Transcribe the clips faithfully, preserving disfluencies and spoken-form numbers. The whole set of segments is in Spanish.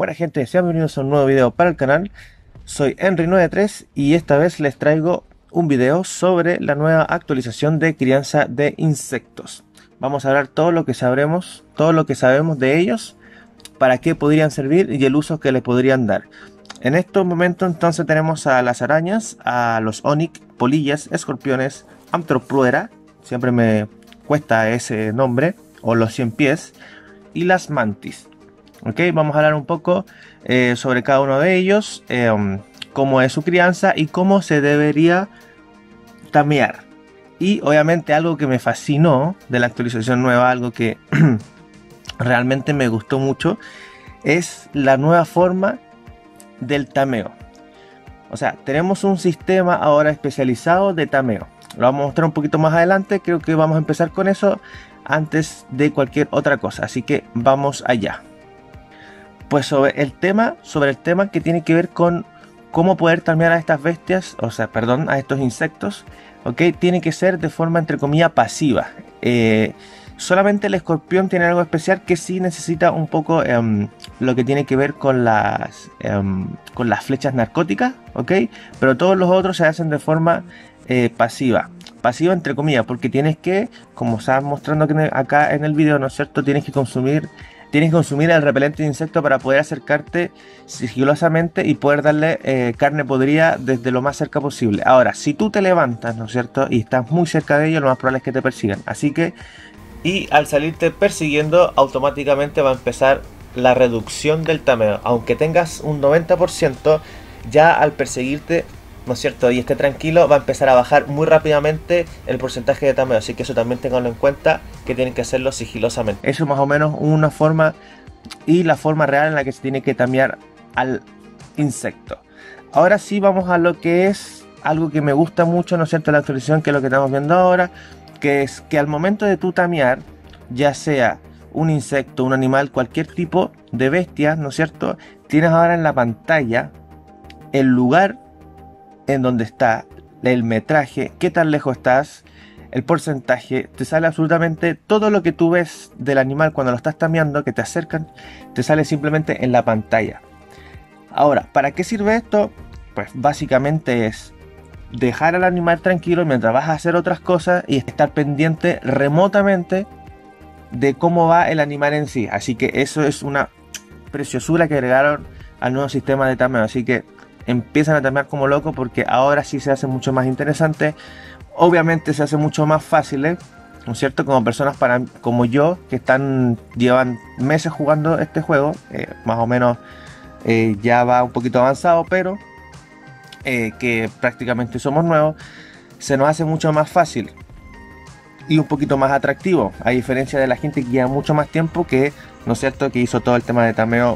Buena gente, sean bienvenidos a un nuevo video para el canal. Soy Henry noventa y tres y esta vez les traigo un video sobre la nueva actualización de crianza de insectos. Vamos a hablar todo lo que sabremos, todo lo que sabemos de ellos, para qué podrían servir y el uso que le podrían dar. En estos momentos entonces tenemos a las arañas, a los Onyx, polillas, escorpiones, Antropluera, siempre me cuesta ese nombre, o los cien pies, y las mantis. Ok, vamos a hablar un poco eh, sobre cada uno de ellos, eh, cómo es su crianza y cómo se debería tamear. Y obviamente algo que me fascinó de la actualización nueva, algo que realmente me gustó mucho, es la nueva forma del tameo. O sea, tenemos un sistema ahora especializado de tameo. Lo vamos a mostrar un poquito más adelante, creo que vamos a empezar con eso antes de cualquier otra cosa. Así que vamos allá. Pues sobre el tema, sobre el tema que tiene que ver con cómo poder tamear a estas bestias, o sea, perdón, a estos insectos, ok, tiene que ser de forma entre comillas pasiva. Eh, solamente el escorpión tiene algo especial que sí necesita un poco um, lo que tiene que ver con las, um, con las flechas narcóticas, ok, pero todos los otros se hacen de forma eh, pasiva. Pasiva entre comillas, porque tienes que, como estás mostrando acá en el video, ¿no es cierto? Tienes que consumir Tienes que consumir el repelente de insecto para poder acercarte sigilosamente y poder darle eh, carne podrida desde lo más cerca posible. Ahora, si tú te levantas, ¿no es cierto? Y estás muy cerca de ellos, lo más probable es que te persigan. Así que, y al salirte persiguiendo, automáticamente va a empezar la reducción del tameo. Aunque tengas un noventa por ciento, ya al perseguirte, ¿no es cierto? Y esté tranquilo, va a empezar a bajar muy rápidamente el porcentaje de tameo. Así que eso también tenganlo en cuenta, que tienen que hacerlo sigilosamente. Eso es más o menos una forma y la forma real en la que se tiene que tamear al insecto. Ahora sí vamos a lo que es algo que me gusta mucho, ¿no es cierto? La actualización, que es lo que estamos viendo ahora, que es que al momento de tu tamear, ya sea un insecto, un animal, cualquier tipo de bestia, ¿no es cierto? Tienes ahora en la pantalla el lugar en donde está el metraje, qué tan lejos estás, el porcentaje, te sale absolutamente todo lo que tú ves del animal cuando lo estás tameando, que te acercan, te sale simplemente en la pantalla. Ahora, ¿para qué sirve esto? Pues básicamente es dejar al animal tranquilo mientras vas a hacer otras cosas y estar pendiente remotamente de cómo va el animal en sí. Así que eso es una preciosura que agregaron al nuevo sistema de tameo. Así que empiezan a tamear como loco, porque ahora sí se hace mucho más interesante. Obviamente se hace mucho más fácil, ¿eh? ¿No es cierto? Como personas para, como yo, que están llevan meses jugando este juego, eh, más o menos eh, ya va un poquito avanzado, pero eh, que prácticamente somos nuevos, se nos hace mucho más fácil y un poquito más atractivo, a diferencia de la gente que lleva mucho más tiempo, que, ¿no es cierto?, que hizo todo el tema de tameo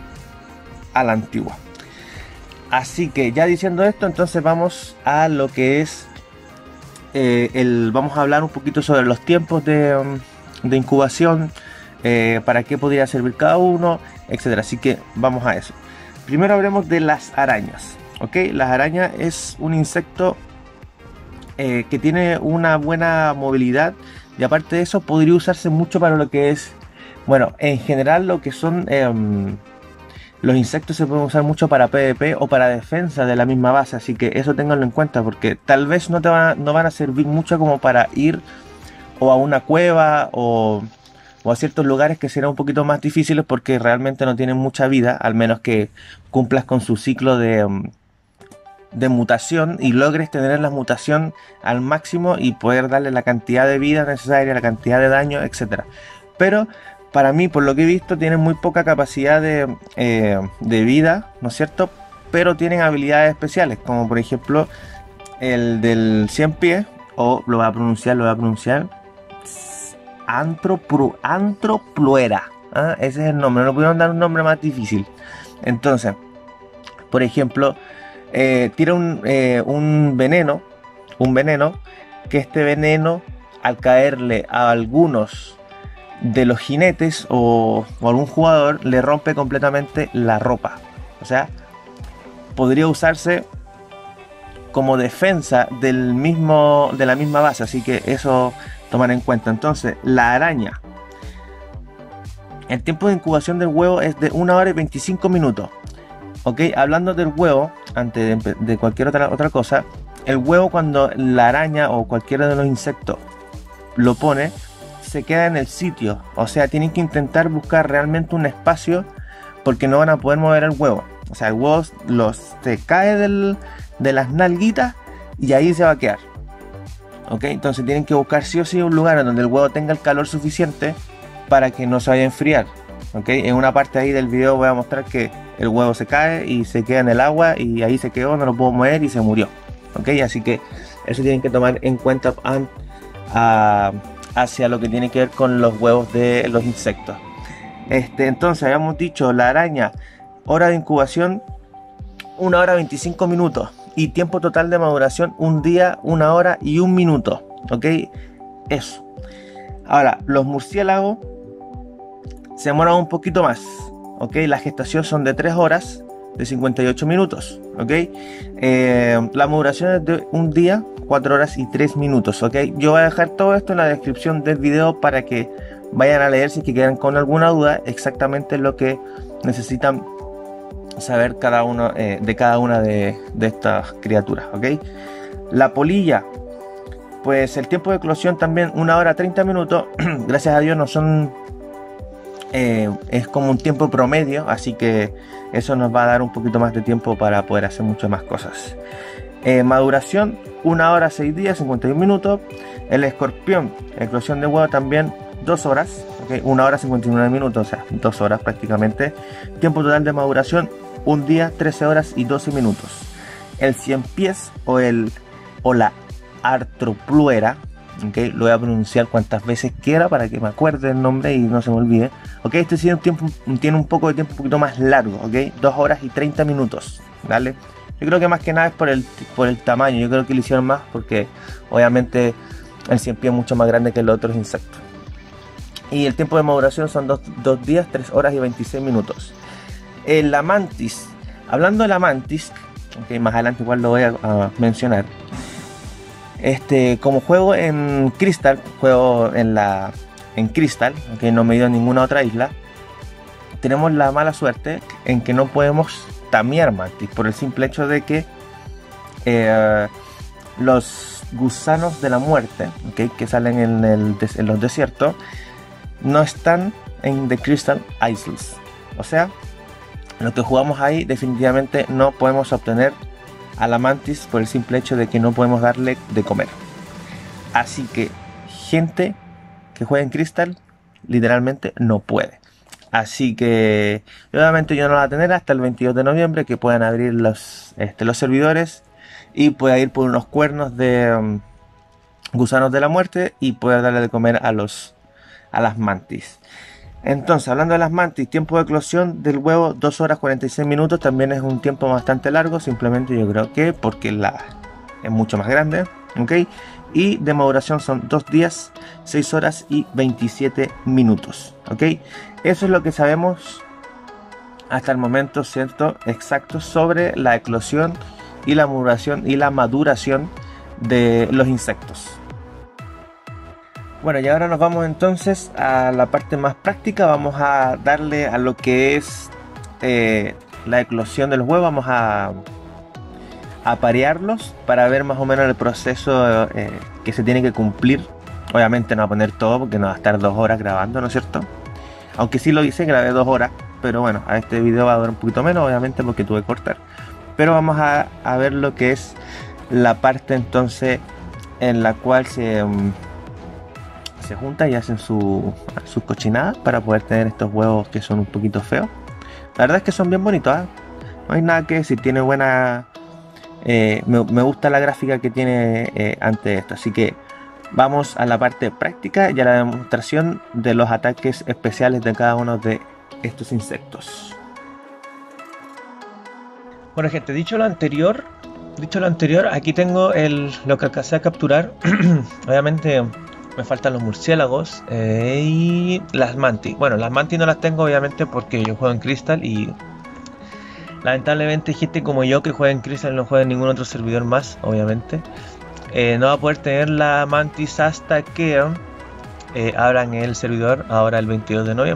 a la antigua. Así que ya diciendo esto, entonces vamos a lo que es eh, el, vamos a hablar un poquito sobre los tiempos de, um, de incubación, eh, para qué podría servir cada uno, etcétera. Así que vamos a eso. Primero hablemos de las arañas. Ok, las arañas es un insecto eh, que tiene una buena movilidad, y aparte de eso podría usarse mucho para lo que es, bueno, en general lo que son eh, los insectos se pueden usar mucho para PvP o para defensa de la misma base, así que eso ténganlo en cuenta, porque tal vez no te van, no van a servir mucho como para ir o a una cueva o, o a ciertos lugares que serán un poquito más difíciles, porque realmente no tienen mucha vida, al menos que cumplas con su ciclo de, de mutación y logres tener la mutación al máximo y poder darle la cantidad de vida necesaria, la cantidad de daño, etcétera. Pero para mí, por lo que he visto, tienen muy poca capacidad de, eh, de vida, ¿no es cierto? Pero tienen habilidades especiales, como por ejemplo el del cien pies, o lo voy a pronunciar, lo voy a pronunciar, Antropru, Antropluera, ¿ah? Ese es el nombre, no pudieron dar un nombre más difícil. Entonces, por ejemplo, eh, tira un, eh, un veneno, un veneno, que este veneno, al caerle a algunos de los jinetes o, o algún jugador, le rompe completamente la ropa. O sea, podría usarse como defensa del mismo, de la misma base, así que eso tomar en cuenta. Entonces, la araña El tiempo de incubación del huevo es de una hora y veinticinco minutos. Ok, hablando del huevo, antes de, de cualquier otra, otra cosa, el huevo cuando la araña o cualquiera de los insectos lo pone, se queda en el sitio. O sea, tienen que intentar buscar realmente un espacio porque no van a poder mover el huevo. O sea, el huevo los, se cae del, de las nalguitas y ahí se va a quedar. Ok, entonces tienen que buscar sí o sí un lugar donde el huevo tenga el calor suficiente para que no se vaya a enfriar. Ok, en una parte ahí del video voy a mostrar que el huevo se cae y se queda en el agua y ahí se quedó, no lo puedo mover y se murió. Ok, así que eso tienen que tomar en cuenta an, a, hacia lo que tiene que ver con los huevos de los insectos. Este, entonces habíamos dicho la araña, hora de incubación una hora veinticinco minutos y tiempo total de maduración un día, una hora y un minuto. Ok, eso. Ahora los murciélagos se demoran un poquito más. Ok, la gestación son de tres horas de cincuenta y ocho minutos. Ok, eh, la maduración es de un día, cuatro horas y tres minutos. Ok, yo voy a dejar todo esto en la descripción del video para que vayan a leer si que quedan con alguna duda exactamente lo que necesitan saber cada uno eh, de cada una de, de estas criaturas. Ok, la polilla, pues el tiempo de eclosión también una hora treinta minutos. Gracias a Dios no son eh, es como un tiempo promedio, así que eso nos va a dar un poquito más de tiempo para poder hacer muchas más cosas. Eh, maduración una hora seis días cincuenta y un minutos. El escorpión, eclosión de huevo también dos horas, okay, una hora cincuenta y nueve minutos, o sea, dos horas prácticamente. Tiempo total de maduración un día, trece horas y doce minutos. El cien pies o el o la artropluera, okay, lo voy a pronunciar cuantas veces quiera para que me acuerde el nombre y no se me olvide. Okay, este tiene un tiempo, tiene un poco de tiempo un poquito más largo, okay, dos horas y treinta minutos, ¿vale? Yo creo que más que nada es por el, por el tamaño. Yo creo que lo hicieron más porque obviamente el cien pies es mucho más grande que los otros insectos. Y el tiempo de maduración son dos días, tres horas y veintiséis minutos. El, la mantis, hablando de la mantis, okay, más adelante igual lo voy a, a mencionar. Este, como juego en Crystal, juego en la en Crystal, que no me dio ninguna otra isla, tenemos la mala suerte en que no podemos tamear mantis por el simple hecho de que eh, los gusanos de la muerte, okay, que salen en, el, en los desiertos, no están en The Crystal Isles. O sea, los que jugamos ahí definitivamente no podemos obtener a la mantis por el simple hecho de que no podemos darle de comer. Así que gente que juega en Crystal literalmente no puede. Así que obviamente yo no la voy a tener hasta el veintidós de noviembre, que puedan abrir los, este, los servidores y pueda ir por unos cuernos de um, gusanos de la muerte y poder darle de comer a los a las mantis. Entonces, hablando de las mantis, tiempo de eclosión del huevo dos horas cuarenta y seis minutos, también es un tiempo bastante largo, simplemente yo creo que porque la es mucho más grande, ¿ok? Y de maduración son dos días, seis horas y veintisiete minutos, ¿ok? Eso es lo que sabemos hasta el momento, ¿cierto? Exacto sobre la eclosión y la maduración y la maduración de los insectos. Bueno, y ahora nos vamos entonces a la parte más práctica. Vamos a darle a lo que es eh, la eclosión del huevo. Vamos a aparearlos para ver más o menos el proceso eh, que se tiene que cumplir. Obviamente no va a poner todo porque no va a estar dos horas grabando, ¿no es cierto? Aunque sí lo hice, grabé dos horas, pero bueno, a este video va a durar un poquito menos, obviamente porque tuve que cortar. Pero vamos a, a ver lo que es la parte entonces en la cual se... Um, se juntan y hacen su, sus cochinadas para poder tener estos huevos que son un poquito feos. La verdad es que son bien bonitos, ¿eh? No hay nada que decir, tiene buena... Eh, me, me gusta la gráfica que tiene eh, ante esto, así que vamos a la parte práctica y a la demostración de los ataques especiales de cada uno de estos insectos. Bueno gente, dicho lo anterior, dicho lo anterior, aquí tengo el, lo que alcancé a capturar. Obviamente me faltan los murciélagos eh, y las mantis. Bueno, las mantis no las tengo obviamente porque yo juego en Crystal y lamentablemente gente como yo que juega en Crystal y no juega en ningún otro servidor más, obviamente, eh, no va a poder tener la mantis hasta que eh, abran el servidor ahora el veintidós de noviembre.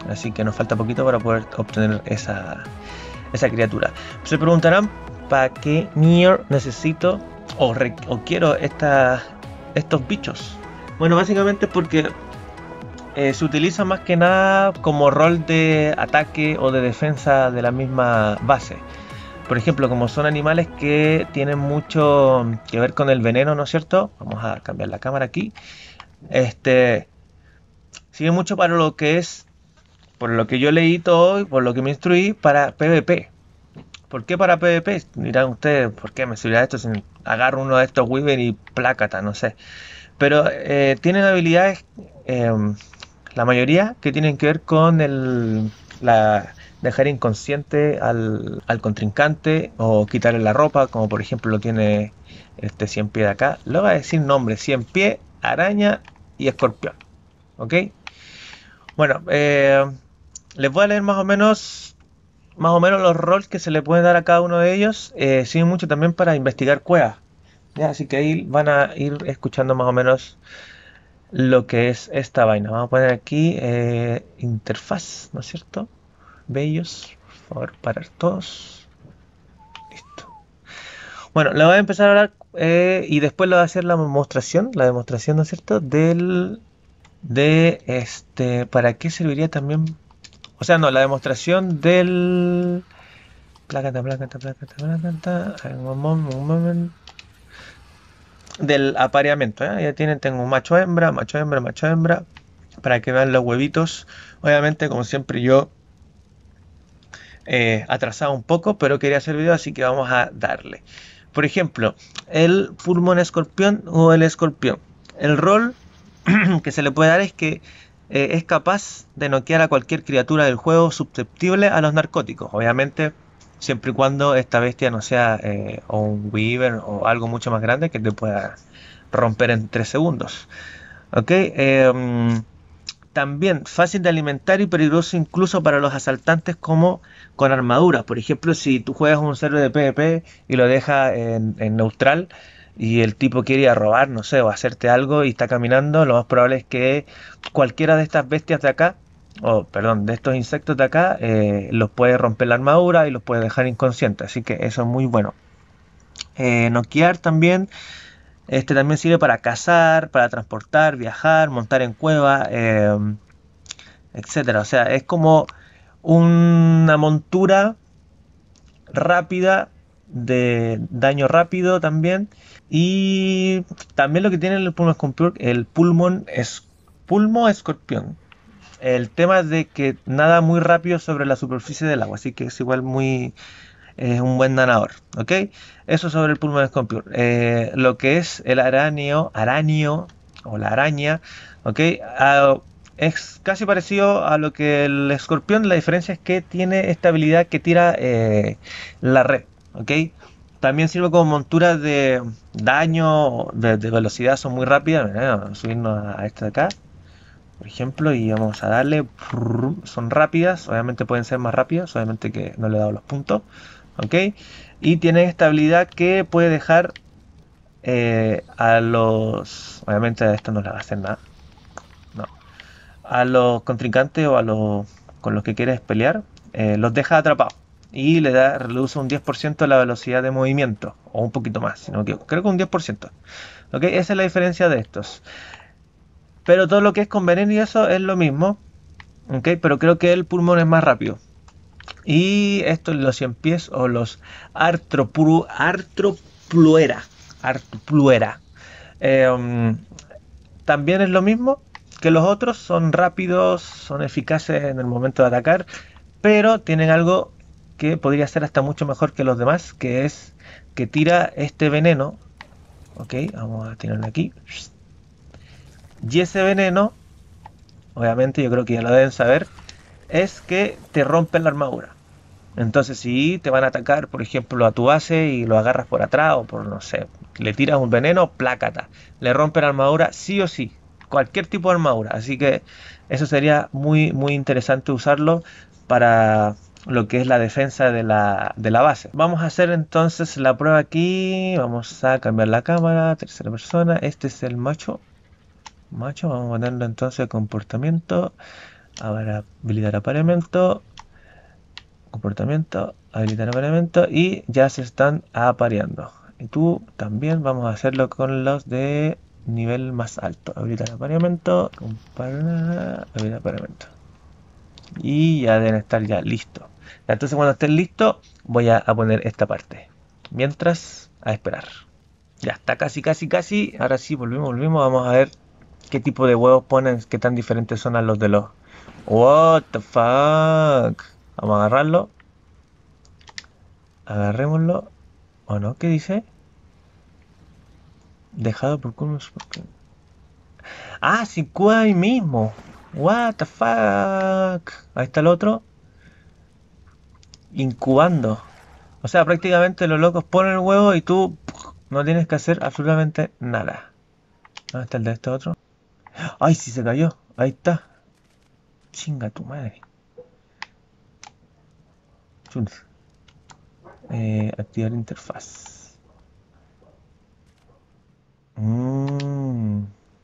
así que nos falta poquito para poder obtener esa, esa criatura. Se preguntarán, ¿para qué Nier necesito o, re, o quiero esta, estos bichos? Bueno, básicamente porque eh, se utiliza más que nada como rol de ataque o de defensa de la misma base. Por ejemplo, como son animales que tienen mucho que ver con el veneno, ¿no es cierto? Vamos a cambiar la cámara aquí. Este sirve mucho para lo que es, por lo que yo leí todo y por lo que me instruí, para PvP. ¿Por qué para PvP? Dirán ustedes, ¿por qué me servirá esto si agarro uno de estos Wyvern y plácata? No sé. Pero eh, tienen habilidades, eh, la mayoría, que tienen que ver con el, la, dejar inconsciente al, al contrincante o quitarle la ropa, como por ejemplo lo tiene este cien pie de acá. Le voy a decir nombre: cien pie, araña y escorpión. ¿Ok? Bueno, eh, les voy a leer más o menos más o menos los roles que se le pueden dar a cada uno de ellos. Eh, sirve mucho también para investigar cuevas, ¿ya? Así que ahí van a ir escuchando más o menos lo que es esta vaina. Vamos a poner aquí eh, interfaz, ¿no es cierto? Bellos, por favor, parar todos. Listo. Bueno, le voy a empezar a hablar eh, y después le voy a hacer la demostración, la demostración, ¿no es cierto? Del, de este, ¿para qué serviría también? O sea, no, la demostración del Plácata, plácata, plácata, plácata. Un momento, un momento. Del apareamiento, ¿eh? Ya tienen, tengo un macho hembra, macho hembra, macho hembra. Para que vean los huevitos. Obviamente, como siempre, yo eh, atrasado un poco, pero quería hacer video, así que vamos a darle. Por ejemplo, el pulmón escorpión o el escorpión. El rol que se le puede dar es que eh, es capaz de noquear a cualquier criatura del juego susceptible a los narcóticos. Obviamente, siempre y cuando esta bestia no sea eh, o un Wyvern o algo mucho más grande que te pueda romper en tres segundos. Ok, eh, también fácil de alimentar y peligroso incluso para los asaltantes como con armaduras. Por ejemplo, si tú juegas un server de PvP y lo dejas en, en neutral y el tipo quiere ir a robar, no sé, o hacerte algo y está caminando, lo más probable es que cualquiera de estas bestias de acá, o perdón, de estos insectos de acá, eh, los puede romper la armadura y los puede dejar inconscientes. Así que eso es muy bueno. Eh, noquear también. Este también sirve para cazar, para transportar, viajar, montar en cueva, eh, etcétera. O sea, es como una montura rápida, de daño rápido también. Y también lo que tiene el pulmón escorpión, el pulmón es pulmo escorpión. El tema es de que nada muy rápido sobre la superficie del agua, así que es igual muy es un buen nadador, ¿ok? Eso sobre el pulmón escorpión. Eh, lo que es el aranio, aranio o la araña, ¿ok? Uh, es casi parecido a lo que el escorpión. La diferencia es que tiene esta habilidad que tira eh, la red, ¿ok? También sirve como montura de daño, de, de velocidad, son muy rápidas. Mirá, vamos a subirnos a esta de acá, por ejemplo, y vamos a darle. Son rápidas, obviamente pueden ser más rápidas, obviamente que no le he dado los puntos. ¿Ok? Y tiene esta habilidad que puede dejar eh, a los... Obviamente a esto no le va a hacer nada. No. A los contrincantes o a los con los que quieres pelear, eh, los deja atrapados. Y le da, reduce un diez por ciento la velocidad de movimiento. O un poquito más, si no me equivoco. Creo que un diez por ciento. ¿Ok? Esa es la diferencia de estos. Pero todo lo que es con veneno y eso es lo mismo. ¿Ok? Pero creo que el pulmón es más rápido. Y estos los cien pies o los artroplu, artropluera. Artropluera. Eh, um, también es lo mismo que los otros. Son rápidos, son eficaces en el momento de atacar. Pero tienen algo que podría ser hasta mucho mejor que los demás. Que es que tira este veneno. Ok, vamos a tirarlo aquí. Y ese veneno, obviamente yo creo que ya lo deben saber, es que te rompen la armadura. Entonces si te van a atacar, por ejemplo, a tu base y lo agarras por atrás o por, no sé, le tiras un veneno, plácata, le rompe la armadura sí o sí, cualquier tipo de armadura. Así que eso sería muy muy interesante usarlo para lo que es la defensa de la, de la base. Vamos a hacer entonces la prueba aquí. Vamos a cambiar la cámara, tercera persona. Este es el macho. Macho, vamos a ponerlo entonces comportamiento. Ahora habilitar apareamiento, comportamiento, habilitar apareamiento y ya se están apareando. Y tú también vamos a hacerlo con los de nivel más alto. Habilitar apareamiento, comparar, habilitar apareamiento. Y ya deben estar ya listos. Entonces cuando estén listos voy a, a poner esta parte. Mientras, a esperar. Ya está casi, casi, casi. Ahora sí, volvimos, volvimos. Vamos a ver qué tipo de huevos ponen, qué tan diferentes son a los de los... What the fuck. Vamos a agarrarlo. Agarrémoslo. ¿O no? ¿Qué dice? Dejado por Cosmos. Ah, sin Cuba ahí mismo. What the fuck. Ahí está el otro. Incubando. O sea, prácticamente los locos ponen el huevo y tú no tienes que hacer absolutamente nada. ¿Dónde está el de este otro? ¡Ay, sí se cayó! Ahí está. Chinga tu madre. Eh, activar interfaz. Mm.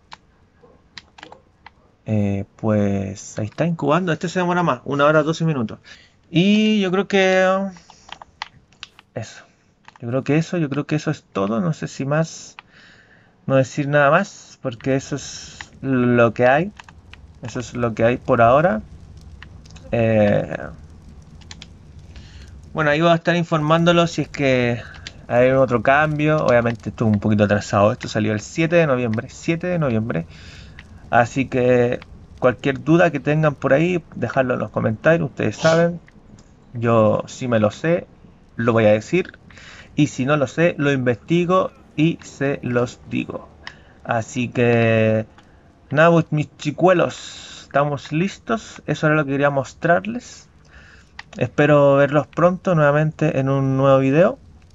Eh, pues ahí está incubando. Este se demora más, una hora doce minutos. Y yo creo que eso. Yo creo que eso, yo creo que eso es todo. No sé si más, no decir nada más, porque eso es lo que hay. Eso es lo que hay por ahora. Eh, bueno, ahí voy a estar informándolo si es que hay otro cambio. Obviamente estuvo un poquito atrasado. Esto salió el siete de noviembre. siete de noviembre. Así que cualquier duda que tengan por ahí, dejadlo en los comentarios. Ustedes saben. Yo si me lo sé, lo voy a decir. Y si no lo sé, lo investigo y se los digo. Así que nada, pues, mis chicuelos, estamos listos. Eso era lo que quería mostrarles. Espero verlos pronto nuevamente en un nuevo video.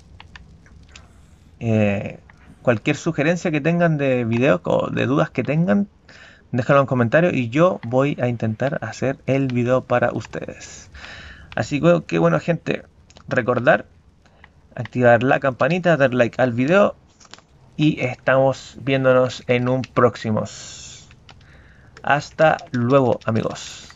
Eh, cualquier sugerencia que tengan de videos o de dudas que tengan, déjalo en comentarios y yo voy a intentar hacer el video para ustedes. Así que bueno, gente, recordar activar la campanita, dar like al video y estamos viéndonos en un próximo. Hasta luego, amigos.